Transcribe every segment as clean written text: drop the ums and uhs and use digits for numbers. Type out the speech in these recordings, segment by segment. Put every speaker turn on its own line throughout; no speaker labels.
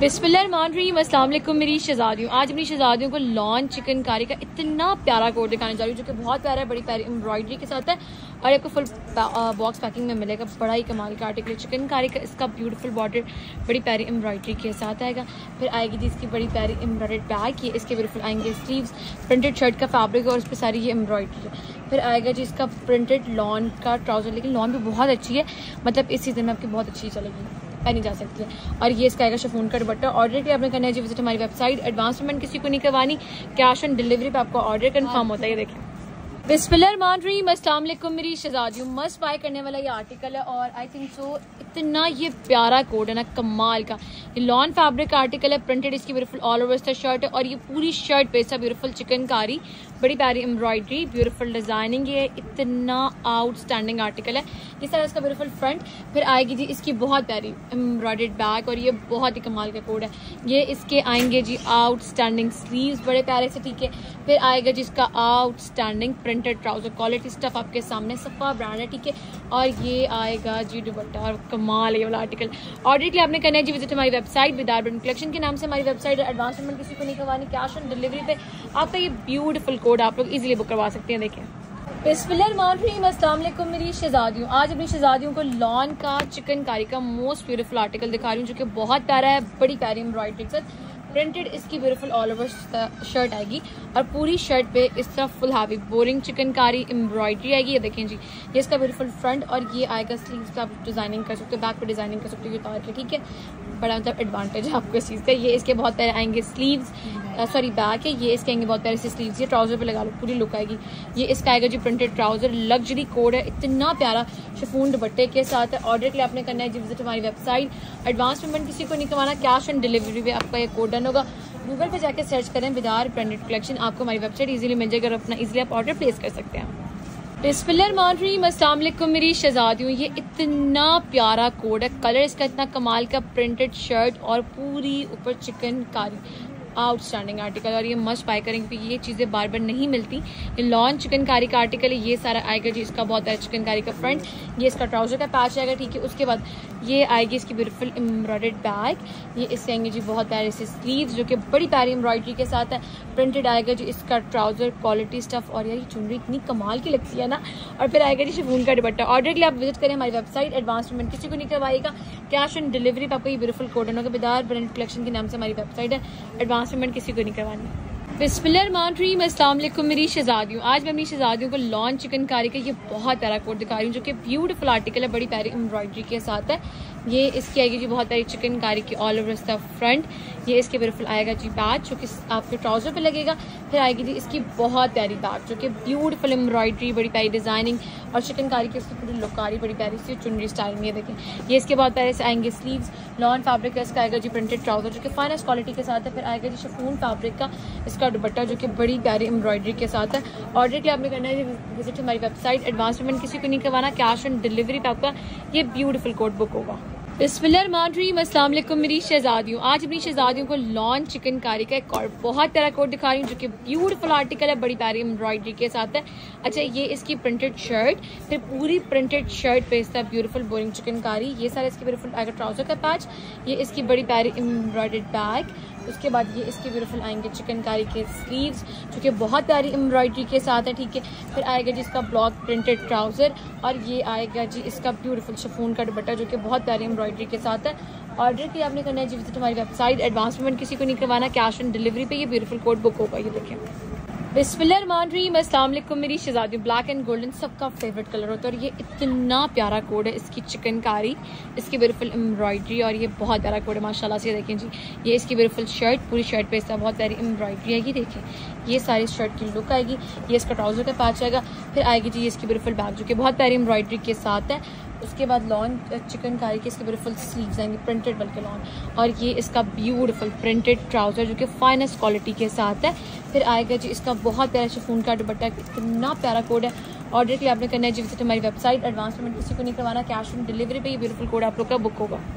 बिस्मिल्लाहिर्रहमानिर्रहीम, अस्सलाम वालेकुम मेरी शहजादियों। आज अपनी शहजादियों को लॉन चिकनकारी का इतना प्यारा कोट दिखाने जा रही हूँ जो कि बहुत प्यारा है, बड़ी प्यारी एम्ब्रॉयडरी के साथ है और आपको फुल बॉक्स पैकिंग में मिलेगा। बड़ा ही कमाल का आर्टिकल चिकनकारी का, इसका ब्यूटीफुल बॉर्डर बड़ी प्यारी एम्ब्रॉयडरी के साथ आएगा। फिर आएगी जी इसकी बड़ी प्यारी एम्ब्रॉयडर्ड बैग, ये इसके ब्यूटीफुल आएंगे स्लीव्स, प्रिंटेड शर्ट का फैब्रिक और उस पर सारी ये एम्ब्रॉयडरी है। फिर आएगा जी इसका प्रिंटेड लॉन का ट्राउजर, लेकिन लॉन भी बहुत अच्छी है, मतलब इस सीजन में आपकी बहुत अच्छी चलेगी, पहनी जा सकती है। और ये इसका आएगा शिफॉन का दुपट्टा। ऑर्डर के लिए आपने करना है जी विजिट हमारी वेबसाइट। एडवांस पेमेंट किसी को नहीं करवानी, कैश ऑन डिलीवरी पे आपको ऑर्डर कंफर्म होता है। ये देखिए, बिस्मिल्लाहिर्रहमानिर्रहीम, अस्सलाम वालेकुम मेरी शहजादियों। मस्ट बाय करने वाला ये आर्टिकल है और आई थिंक सो इतना ये प्यारा कोड है ना, कमाल का। ये लॉन फैब्रिक का आर्टिकल है, प्रिंटेड इसकी ब्यूटीफुल ऑल ओवर शर्ट है और ये पूरी शर्ट पे इसका ब्यूटीफुल चिकनकारी, बड़ी प्यारी एम्ब्रॉयडरी, ब्यूटीफुल डिजाइनिंग, ये इतना आउटस्टैंडिंग आर्टिकल है। ये सारा इसका ब्यूटीफुल फ्रंट। फिर आएगी जी इसकी बहुत प्यारी एम्ब्रॉयडर्ड बैक और ये बहुत ही कमाल का कोड है। ये इसके आएंगे जी आउटस्टैंडिंग स्लीव्स, बड़े प्यारे से, ठीक है। फिर आएगा जी इसका outstanding printed trouser, quality stuff आपके सामने, सफा ब्रांड है, ठीक है। और ये आएगा जी दुपट्टा और कमाल ये वाला आर्टिकल। ऑर्डर के लिए आपने करना है जी विजिट हमारी वेबसाइट विदार ब्रांड कलेक्शन के नाम से हमारी वेबसाइट है। एडवांस पेमेंट किसी को नहीं करवानी, कैश ऑन डिलीवरी पे आपका ये ब्यूटीफुल कोड आप लोग इजीली बुक करवा सकते हैं। देखिए, बिस्मिल्लाहिर्रहमानिर्रहीम, अस्सलाम वालेकुम मेरी शहजादियों। आज अपनी शहजादियों को लॉन का चिकनकारी का मोस्ट ब्यूटीफुल आर्टिकल दिखा रही हूँ जो कि बहुत प्यारा है, बड़ी प्यारी एम्ब्रॉयडरी के साथ, प्रिंटेड इसकी ब्यूटीफुल ऑल ओवर शर्ट आएगी और पूरी शर्ट पे इस तरह full heavy boring chikankari embroidery आएगी। ये देखें जी, ये इसका ब्यूटीफुल फ्रंट और ये आएगा स्लीव्स का, आप डिजाइनिंग कर सकते हो, बैक पे डिजाइनिंग कर सकते हो उतार के, ठीक है। बड़ा मतलब एडवांटेज है आपको इस चीज़ का। ये इसके बहुत प्यारे आएंगे स्लीव्स, सॉरी बैक है, ये इसके आएंगे बहुत प्यारे से स्लीव्स, ये ट्राउजर पे लगा लो, पूरी लुक आएगी। ये इसका आएगा जी प्रिंटेड ट्राउजर, लग्जरी कोड है, इतना प्यारा शिफॉन दुपट्टे के साथ है। ऑर्डर के लिए आपने करना है जी विजिट हमारी वेबसाइट। एडवांस पेमेंट किसी को नहीं करवाना, कैश ऑन डिलीवरी पे आपका ये कोड डन होगा। गूगल पे जाके सर्च करें विदार ब्रांडेड कलेक्शन, आपको हमारी वेबसाइट इजीली मिल जाएगा और अपना इजीली आप ऑर्डर प्लेस कर सकते हैं। बिस्मिल्लाहिर्रहमानिर्रहीम, अस्सलाम वालेकुम मेरी शहजादियों। ये इतना प्यारा कोड है, कलर इसका इतना कमाल का, प्रिंटेड शर्ट और पूरी ऊपर चिकनकारी, आउटस्टैंडिंग आर्टिकल और ये मस्ट बाय करेंगे क्योंकि ये चीज़ें बार बार नहीं मिलती। ये लॉन चिकनकारी का आर्टिकल है। ये सारा आएगा जी इसका बहुत है चिकनकारी का फ्रंट, ये इसका ट्राउजर का पैच आएगा, ठीक है। उसके बाद ये आएगी इसकी ब्यूटीफुल एम्ब्रॉयडर्ड बैग, ये इससे आएंगे जी बहुत प्यारे से स्लीव्स जो कि बड़ी प्यारी एम्ब्रॉयडरी के साथ है। प्रिंटेड आएगा जी इसका ट्राउजर, क्वालिटी स्टफ और यार ये चुनरी इतनी कमाल की लगती है ना। और फिर आएगा जी शिफॉन का दुपट्टा। ऑर्डर के लिए आप विजिट करें हमारी वेबसाइट। एडवांस पेमेंट किसी को नहीं करवाएगा, कैश ऑन डिलीवरी पर आपको ये ब्यूटीफुल कोड होगा। विदार ब्रांड कलेक्शन के नाम से हमारी वेबसाइट है। एडवांस पेमेंट किसी को नहीं करवानी। बिस्मिल्लाहिर्रहमानिर्रहीम, अस्सलाम वालेकुम मेरी शहजादियों। आज मैं अपनी शहजादियों को लॉन चिकनकारी का ये बहुत प्यारा कोट दिखा रही हूँ जो कि ब्यूटीफुल आर्टिकल है, बड़ी प्यारी एम्ब्रॉयडरी के साथ है। ये इसकी आएगी जी बहुत प्यारी चिकनकारी की ऑल ओवर स्टफ फ्रंट, ये इसके ब्यूटीफुल आएगा जी पैच जो कि आपके ट्राउजर पे लगेगा। फिर आएगी जी इसकी बहुत प्यारी बैग जो कि ब्यूटीफुल एम्ब्रॉयडरी, बड़ी प्यारी डिजाइनिंग और चिकनकारी की इसकी पूरी लुक आ रही, बड़ी प्यारी सी चुनरी स्टाइल में। ये देखें, ये इसके बहुत प्यारे से आएंगे स्लीव्स, लॉन फैब्रिक का इसका आएगा जी प्रिंटेड ट्राउजर जो कि फाइनेस्ट क्वालिटी के साथ है। फिर आएगा जी शिफॉन फैब्रिक का इसका दुपट्टा जो कि बड़ी प्यारी एम्ब्रॉयडरी के साथ है। ऑर्डर के आपने करना है विजिट हमारी वेबसाइट। एडवांस पेमेंट किसी को नहीं करवाना, कैश ऑन डिलीवरी पे आपका ये ब्यूटीफुल कोड बुक होगा। बिस्मिल्लाहिर्रहमानिर्रहीम, अस्सलाम वालेकुम मेरी शहजादियों। आज अपनी शहजादियों को लॉन चिकनकारी का एक और बहुत प्यारा कोट दिखा रही हूँ जो कि ब्यूटीफुल आर्टिकल है, बड़ी प्यारी एम्ब्रॉयडरी के साथ है। अच्छा, ये इसकी प्रिंटेड शर्ट, फिर पूरी प्रिंटेड शर्ट पे इसका ब्यूटीफुल बोरिंग चिकनकारी, ये सारा इसकी ब्यूटीफुल आएगा ट्राउजर का पैच, ये इसकी बड़ी प्यारी एम्ब्रॉयडर्ड बैग, उसके बाद ये इसके ब्यूटीफुल आएंगे चिकनकारी के स्लीव्स जो कि बहुत प्यारी एम्ब्रॉयडरी के साथ है, ठीक है। फिर आएगा जी इसका ब्लॉक प्रिंटेड ट्राउजर और ये आएगा जी इसका ब्यूटीफुल शिफॉन का दुपट्टा जो कि बहुत प्यारी एम्ब्रॉयडरी के साथ है। ऑर्डर के लिए आपने करना है जी विजिट हमारी वेबसाइट। एडवांस पेमेंट किसी को नहीं करवाना, कैश ऑन डिलीवरी पे ये ब्यूटीफुल कोड बुक होगा। ये देखें, बिस्मिल्लाहिर्रहमानिर्रहीम, अस्सलाम वालेकुम मेरी शहजादी। ब्लैक एंड गोल्डन सबका फेवरेट कलर होता है और ये इतना प्यारा कोड है, इसकी चिकनकारी, इसकी ब्यूटीफुल एम्ब्रॉयडरी और ये बहुत प्यारा कोड है माशाल्लाह से। देखें जी, ये इसकी ब्यूटीफुल शर्ट, पूरी शर्ट पे इसका बहुत प्यारी एम्ब्रॉयडरी आएगी। देखें, ये सारी शर्ट की लुक आएगी, ये इसका ट्राउजर का पैच आएगा। फिर आएगी जी इसकी ब्यूटीफुल बैग जो कि बहुत प्यारी एम्ब्रॉयडरी के साथ है। उसके बाद लॉन चिकनकारी के इसके ब्यूटीफुल स्लीव्स आएंगे, प्रिंटेड बल्कि लॉन, और ये इसका ब्यूटीफुल प्रिंटेड ट्राउजर जो कि फाइनेस्ट क्वालिटी के साथ है। फिर आएगा जी इसका बहुत प्यारा शिफॉन का दुपट्टा, इतना प्यारा कोड है। ऑर्डर के लिए आपने करना है जी विजिट हमारी वेबसाइट। एडवांस पेमेंट किसी को नहीं करवाना, कैश ऑन डिलीवरी पे ये ब्यूटीफुल कोड आप लोग का बुक होगा।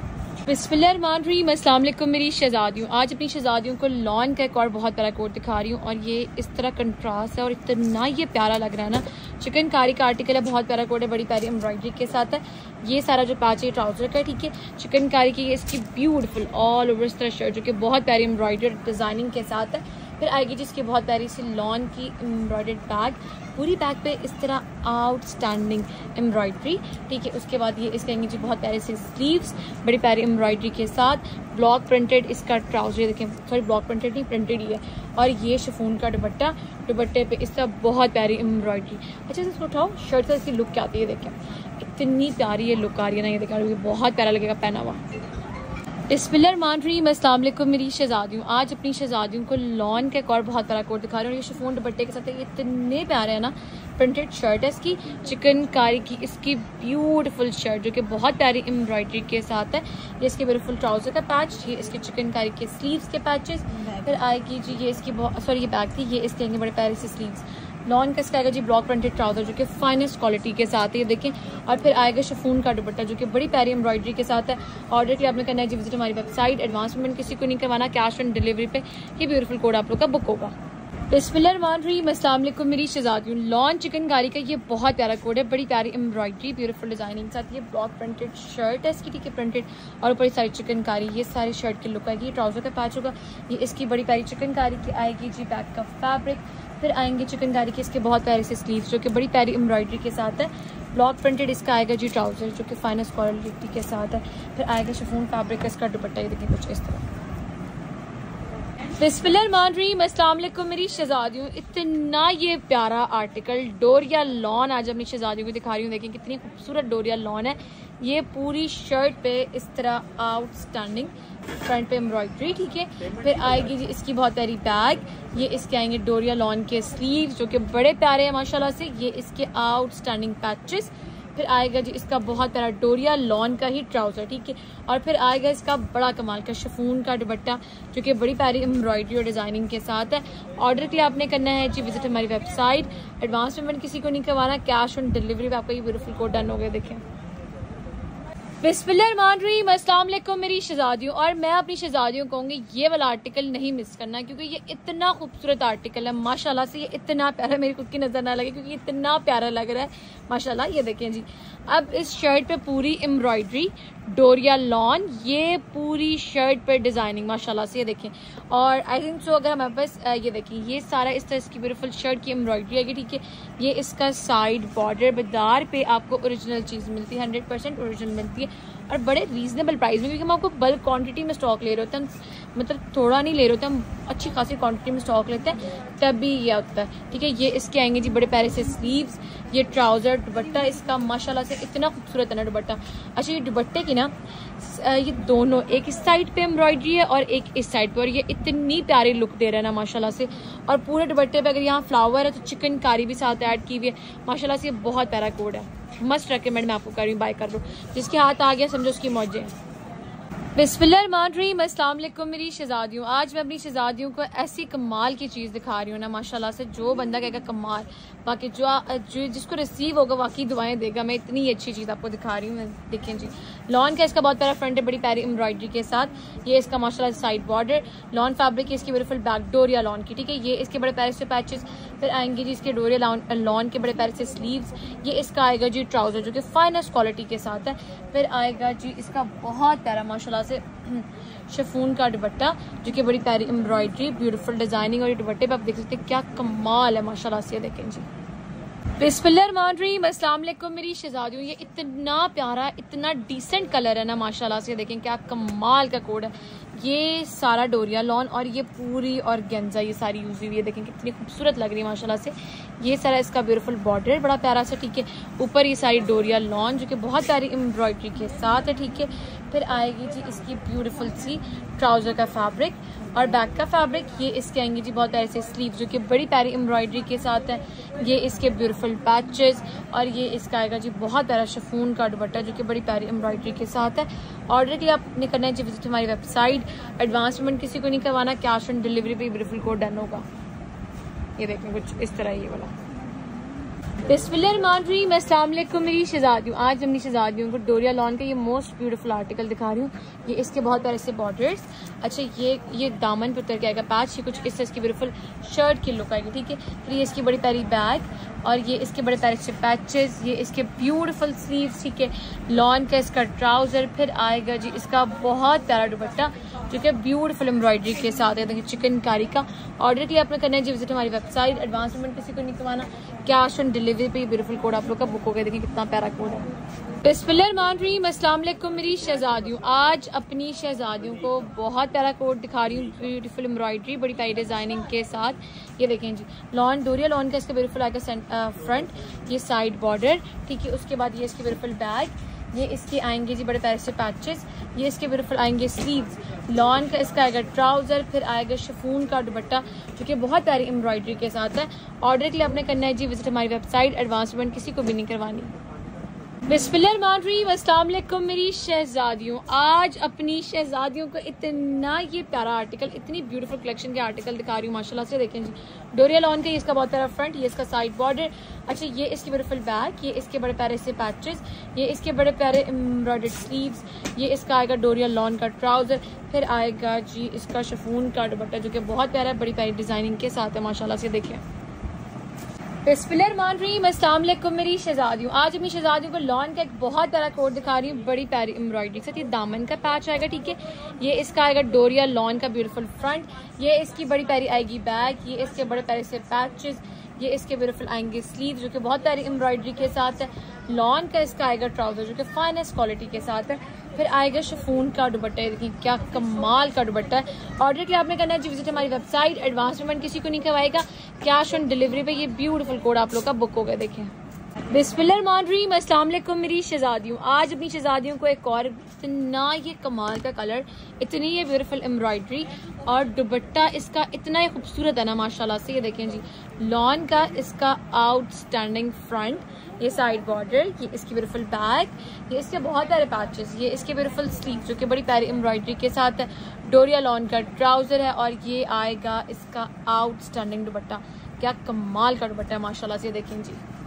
बिस्मिल्लाहिर्रहमानिर्रहीम, अस्सलाम वालेकुम मेरी शहजादियों। आज अपनी शहजादियों को लॉन का एक और बहुत प्यारा कोट दिखा रही हूँ और ये इस तरह कंट्रास्ट है और इतना ये प्यारा लग रहा है ना। चिकनकारी का आर्टिकल है, बहुत प्यारा कोट है, बड़ी प्यारी एम्ब्रॉयडरी के साथ है। ये सारा जो पैच है ट्राउजर का है, ठीक है। चिकनकारी की इसकी ब्यूटीफुल ऑल ओवर इस तरह शर्ट जो कि बहुत प्यारी एम्ब्रॉयडरी डिजाइनिंग के साथ है। फिर आएगी जिसकी बहुत प्यारी सी लॉन की एम्ब्रॉयडर्ड बैग, पूरी बैग पे इस तरह आउटस्टैंडिंग एम्ब्रॉयडरी, ठीक है। उसके बाद ये इसके आएंगे जी बहुत प्यारे से स्लीव्स, बड़ी प्यारी एम्ब्रॉयडरी के साथ। ब्लॉक प्रिंटेड इसका ट्राउजर देखें, सॉरी ब्लॉक प्रिंटेड नहीं, प्रिंटेड ही है। और ये शिफॉन का दुपट्टा, दुपट्टे पे इस तरह बहुत प्यारी एम्ब्रॉयडरी। अच्छा से इसको उठाओ, शर्ट से इसकी लुक क्या आती है देखें, इतनी प्यारी ये लुक आ रही है ना, ये देखें बहुत प्यारा लगेगा पहना हुआ। बिस्मिल्लाहिर्रहमानिर्रहीम, अस्सलाम वालेकुम मेरी शहजादियों। आज अपनी शहजादियों को लॉन का एक और बहुत प्यारा कोट दिखा रही हूँ। ये शिफॉन दुपट्टे के साथ है, इतने प्यारे है ना। प्रिंटेड शर्ट है इसकी, चिकनकारी की इसकी ब्यूटीफुल शर्ट जो कि बहुत प्यारी एम्ब्रॉयडरी के साथ है। ये इसके ब्यूटीफुल ट्राउजर का पैच, ये इसके चिकनकारी के स्लीव्स के पैचेस। फिर आएगी जी ये इसकी सॉरी ये बैग थी, ये इसके आएंगे बड़े प्यारे से स्लीव्स। लॉन का इसका आएगा जी ब्लॉक प्रिंटेड ट्राउजर जो कि फाइनेस्ट क्वालिटी के साथ है, ये देखें। और फिर आएगा शिफॉन का दुपट्टा जो कि बड़ी प्यारी एम्ब्रॉयडरी के साथ है। ऑर्डर के लिए आपने करना है जी विजिट हमारी वेबसाइट, एडवांस पेमेंट किसी को नहीं करवाना, कैश ऑन डिलीवरी पे ये ब्यूटीफुल कोड आप लोग का बुक होगा। बिस्मिल्लाहिर्रहमानिर्रहीम, अस्सलाम वालेकुम मेरी शहजादियों। लॉन चिकनकारी का ये बहुत प्यारा कोड है, बड़ी प्यारी एम्ब्रॉयडरी ब्यूटीफुल डिजाइनिंग के साथ। ये ब्लॉक प्रिंटेड शर्ट है इसकी, ठीक है, प्रिंटेड और ऊपर सारी चिकनकारी। ये सारी शर्ट की लुक आएगी, ये ट्राउजर का पैच होगा। ये इसकी बड़ी प्यारी चिकनकारी की आएगी जी बैक का फैब्रिक। फिर आएंगे चिकनकारी के इसके बहुत प्यारे से स्लीव्स जो कि बड़ी प्यारी एम्ब्रॉयडरी के साथ है। ब्लॉक प्रिंटेड इसका आएगा जी ट्राउजर जो कि फाइनेस्ट क्वालिटी के साथ है। फिर आएगा शिफॉन फैब्रिक का इसका दुपट्टा, ये देखिए कुछ इस तरह। बिस्मिल्लाहिर्रहमानिर्रहीम, अस्सलाम वालेकुम मेरी शहजादियों। इतना ये प्यारा आर्टिकल डोरिया लॉन आज अपनी शहजादियों को दिखा रही हूँ। देखें कितनी खूबसूरत डोरिया लॉन है। ये पूरी शर्ट पे इस तरह आउटस्टैंडिंग फ्रंट पे एम्ब्रॉयडरी, ठीक है। फिर आएगी जी इसकी बहुत प्यारी बैग, ये इसके आएंगे डोरिया लॉन के स्लीव्स जो कि बड़े प्यारे हैं माशाल्लाह से। ये इसके आउटस्टैंडिंग पैचेस। फिर आएगा जी इसका बहुत प्यारा डोरिया लॉन का ही ट्राउजर, ठीक है। और फिर आएगा इसका बड़ा कमाल का शिफॉन का दुपट्टा जो कि बड़ी प्यारी एम्ब्रॉयडरी और डिजाइनिंग के साथ है। ऑर्डर के लिए आपने करना है जी विजिट हमारी वेबसाइट, एडवांस पेमेंट किसी को नहीं करवाना, कैश ऑन डिलीवरी पे आपका ये ब्यूटीफुल कोड डन हो गया। देखें बिस्मिल्लाहिर्रहमानिर्रहीम, अस्सलाम वालेकुम मेरी शहजादियों। और मैं अपनी शहजादियों को कहूँगी ये वाला आर्टिकल नहीं मिस करना क्योंकि ये इतना खूबसूरत आर्टिकल है माशाल्लाह से। ये इतना प्यारा, मेरी खुद की नजर ना लगे क्योंकि इतना प्यारा लग रहा है माशाल्लाह। ये देखें जी, अब इस शर्ट पे पूरी एम्ब्रॉयडरी डोरिया लॉन, ये पूरी शर्ट पे डिजाइनिंग माशाल्लाह से, ये देखें। और आई थिंक सो अगर हमारे पास ये देखें ये सारा इस तरह इसकी ब्यूटीफुल शर्ट की एम्ब्रॉयडरी आएगी, ठीक है। ये इसका साइड बॉर्डर, बाजार पे आपको ओरिजिनल चीज़ मिलती है, 100% ओरिजिनल मिलती है और बड़े रीजनेबल प्राइस में, क्योंकि हम आपको बल्क क्वांटिटी में स्टॉक ले रहे होते हैं, हम मतलब थोड़ा नहीं ले रहे होते, हम अच्छी खासी क्वांटिटी में स्टॉक लेते हैं, तभी ये होता है, ठीक है। ये इसके आएंगे जी बड़े प्यारे से स्लीव्स, ये ट्राउजर, दुपट्टा इसका माशाल्लाह से इतना खूबसूरत है ना दुपट्टा। अच्छा ये दुपट्टे की ना ये दोनों, एक इस साइड पे एम्ब्रॉयडरी है और एक इस साइड पे, और ये इतनी प्यारी लुक दे रहा है ना माशाल्लाह से। और पूरे दुपट्टे पे अगर यहाँ फ्लावर है तो चिकनकारी भी साथ ऐड की हुई है माशाल्लाह से। ये बहुत प्यारा कोड है, मस्ट रेकमेंड मैं आपको कर रही हूँ, बाय कर लो। जिसके हाथ आ गया समझो उसकी मौजें हैं। बिस्मिल्लाहिर्रहमानिर्रहीम, अस्सलाम वालेकुम मेरी शहजादियों। आज मैं अपनी शहजादियों को ऐसी कमाल की चीज़ दिखा रही हूँ ना माशाल्लाह से, जो बंदा कहेगा कमाल, बाकी जो जिसको रिसीव होगा वाकई दुआएं देगा। मैं इतनी अच्छी चीज़ आपको दिखा रही हूँ। देखें जी, लॉन का इसका बहुत प्यारा फ्रंट है, बड़ी प्यारी एम्ब्रॉयडरी के साथ। ये इसका माशाल्लाह साइड बॉर्डर, लॉन फैब्रिक इसकी ब्यूटीफुल बैक डोरिया लॉन की, ठीक है। ये इसके बड़े प्यारे से पैचेस। फिर आएंगे जी इसके डोरिया लॉन के बड़े प्यारे से स्लीव्स। ये इसका आएगा जी ट्राउजर जो कि फाइनेस्ट क्वालिटी के साथ है। फिर आएगा जी इसका बहुत प्यारा माशाल्लाह से शिफॉन का दुपट्टा जो कि बड़ी प्यारी एम्ब्रॉयडरी ब्यूटीफुल डिजाइनिंग, और ये दुपट्टे पे आप देख सकते हैं क्या कमाल है माशाल्लाह से। देखें जी बिस्मिल्लाहिर्रहमानिर्रहीम, अस्सलाम वालेकुम मेरी शहजादियों। ये इतना प्यारा, इतना डिसेंट कलर है ना माशाल्लाह से। देखें क्या कमाल का कोड है। ये सारा डोरिया लॉन और ये पूरी और गेंजा ये सारी यूज हुई है। देखें कितनी खूबसूरत लग रही है माशाल्लाह से। ये सारा इसका ब्यूटीफुल बॉर्डर बड़ा प्यारा सा, ठीक है। ऊपर ये सारी डोरिया लॉन जो कि बहुत प्यारी एम्ब्रॉयडरी के साथ है, ठीक है। फिर आएगी जी इसकी ब्यूटीफुल सी ट्राउजर का फैब्रिक और बैक का फैब्रिक। ये इसके आएंगे जी बहुत प्यारे से स्लीव जो कि बड़ी प्यारी एम्ब्रॉयडरी के साथ है। ये इसके ब्यूटीफुल पैचेस और ये इसका आएगा जी बहुत प्यारा शिफॉन का दुपट्टा जो कि बड़ी प्यारी एम्ब्रॉयडरी के साथ है। ऑर्डर के लिए आपने करना है जी विजिट हमारी वेबसाइट, एडवांस पेमेंट किसी को नहीं करवाना, कैश ऑन डिलीवरी पे ब्यूटीफुल कोड डन होगा। ये देखें कुछ इस तरह ये वाला। बिस्मिल्लाहिर्रहमानिर्रहीम, अस्सलाम वालेकुम मेरी शहजादियों। आज अपनी शहजादियों को डोरिया लॉन का ये मोस्ट ब्यूटीफुल आर्टिकल दिखा रही हूँ। ये इसके बहुत प्यारे से बॉर्डर्स, अच्छा ये दामन पे उतर के आएगा पैच, ये कुछ इससे इसकी ब्यूटीफुल शर्ट की लुक आएगी, ठीक है। फिर ये इसकी बड़ी प्यारी बैग और ये इसके बड़े प्यारे से पैचेस, ये इसके ब्यूटीफुल स्लीव्स, ठीक है। लॉन का इसका ट्राउजर, फिर आएगा जी इसका बहुत प्यारा दुपट्टा जो कि ब्यूटीफुल एम्ब्रॉयडरी के साथ है। देखिए चिकनकारी का ऑर्डर किया आपने करना है जी, विजिट हमारी वेबसाइट। एडवांस पेमेंट किसी को नहीं करवाना, कैश ऑन डिलीवरी पे ब्यूटीफुल कोड आप लोग का बुक हो गया। देखिए कितना प्यारा कोड है। बिस्मिल्लाहिर्रहमानिर्रहीम, अस्सलाम वालेकुम मेरी शहजादियों। आज अपनी शहजादियों को बहुत प्यारा कोड दिखा रही हूँ, ब्यूटीफुल एम्ब्रॉयडरी बड़ी प्यारी डिजाइनिंग के साथ। ये देखें जी लॉन, डोरिया लॉन का इसका ब्यूटीफुल आएगा फ्रंट, ये साइड बॉर्डर, ठीक है। उसके बाद ये इसकी ब्यूटीफुल बैग, ये इसके आएंगे जी बड़े प्यारे से पैचेस, ये इसके ब्यूटीफुल आएंगे स्लीव्स। लॉन का इसका आएगा ट्राउजर, फिर आएगा शिफॉन का दुपट्टा जो कि बहुत प्यारी एम्ब्रॉयडरी के साथ है। ऑर्डर के लिए आपने करना है जी, विजिट हमारी वेबसाइट। एडवांस पेमेंट किसी को भी नहीं करवानी। बिस्मिल्लाहिर्रहमानिर्रहीम, अस्सलाम वालेकुम मेरी शहजादियों। आज अपनी शहजादियों को इतना ये प्यारा आर्टिकल, इतनी ब्यूटीफुल कलेक्शन के आर्टिकल दिखा रही हूँ माशाल्लाह से। देखें जी डोरिया लॉन का, ये इसका बहुत प्यारा फ्रंट, ये इसका साइड बॉर्डर, अच्छा ये इसकी ब्यूटीफुल बैक, ये इसके बड़े प्यारे से पैचेस, ये इसके बड़े प्यारे एम्ब्रॉयडर्ड स्लीव्स, ये इसका आएगा डोरिया लॉन का ट्राउजर, फिर आएगा जी इसका शिफॉन का दुपट्टा जो कि बहुत प्यारा है, बड़ी प्यारी डिजाइनिंग के साथ है माशाल्लाह से। देखें बिस्मिल्लाहिर्रहमानिर्रहीम, अस्सलाम वालेकुम मेरी शहजादियों। आज अपनी शहजादियों को लॉन का एक बहुत प्यारा कोट दिखा रही हूँ, बड़ी प्यारी एम्ब्रॉयडरी के साथ। ये दामन का पैच आएगा, ठीक है। ये इसका आएगा डोरिया लॉन का ब्यूटीफुल फ्रंट, ये इसकी बड़ी प्यारी आएगी बैग, ये इसके बड़े प्यारे से पैचेस, ये इसके ब्यूटीफुल आएंगे स्लीव जो कि बहुत प्यारी एम्ब्रॉयडरी के साथ है। लॉन का इसका आएगा ट्राउजर जो कि फाइनेस्ट क्वालिटी के साथ है। फिर आएगा शिफॉन का दुपट्टा, देखिए क्या कमाल का दुपट्टा है। ऑर्डर के लिए आपने करना है जी, विजिट हमारी वेबसाइट। एडवांस पेमेंट किसी को नहीं करवाएगा, कैश ऑन डिलीवरी पे ये ब्यूटीफुल कोड आप लोग का बुक हो गया। देखें बिस्मिल्लाहिर्रहमानिर्रहीम, अस्सलाम वालेकुम मेरी शहजादियों। आज अपनी शहजादियों को एक और इतना ये कमाल का कलर, इतनी ये ब्यूटीफुल एम्ब्रॉयडरी और दुपट्टा इसका इतना ही खूबसूरत है ना माशाल्लाह से। ये देखें जी लॉन का इसका आउटस्टैंडिंग फ्रंट, ये साइड बॉर्डर, ये इसकी ब्यूटीफुल बैक, ये इसके बहुत प्यारे पैचेस, ये इसके ब्यूटीफुल स्लीव जो कि बड़ी प्यारी एम्ब्रॉयडरी के साथ है। डोरिया लॉन का ट्राउजर है और ये आएगा इसका आउटस्टैंडिंग दुपट्टा, क्या कमाल का दुपट्टा है माशाल्लाह से। देखें जी